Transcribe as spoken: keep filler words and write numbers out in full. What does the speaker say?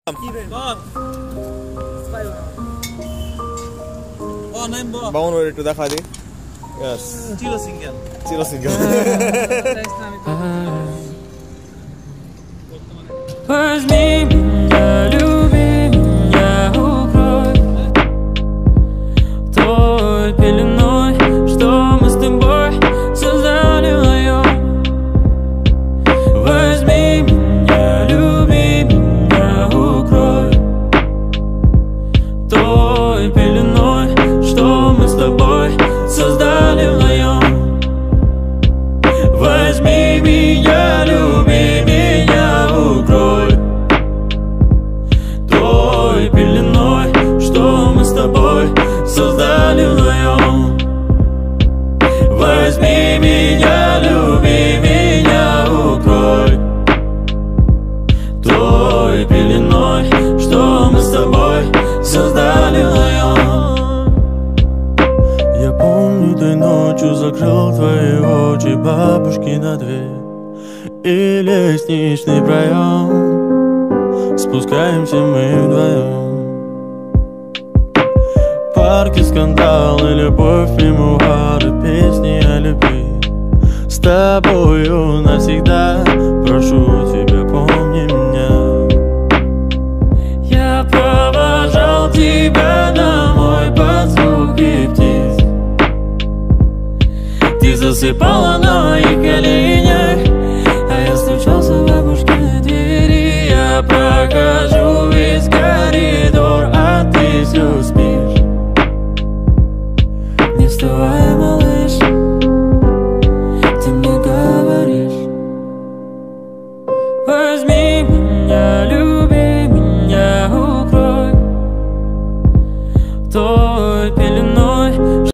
বাউন একটু দেখা দিই। Yes. Chilo single. Chilo single. Возьми меня, люби меня, укрой той пеленой, что мы с тобой создали вдвоем. Возьми меня, люби меня, укрой той пеленой, что мы с тобой создали вдвоем. Возьми меня, люби меня, укрой той пеленой, что мы с тобой создали вдвоем. Возьми меня, люби меня, укрой той пеленой, что мы с тобой создали вдвоем. Я помню, той ночью закрыл твои очи, бабушки на дверь и лестничный проем. Спускаемся мы вдвоем. Парки, скандалы, любовь, мемуары, песни о любви. С тобою навсегда, прошу тебя, помни меня. Я провожал тебя домой под звуки птиц. Ты засыпала на моих коленях, а я стучался в бабушкины двери. Я прохожу весь коридор, а ты все спишь. Не вставай, малыш, ты мне говоришь. Возьми меня, люби меня, укрой той пеленой.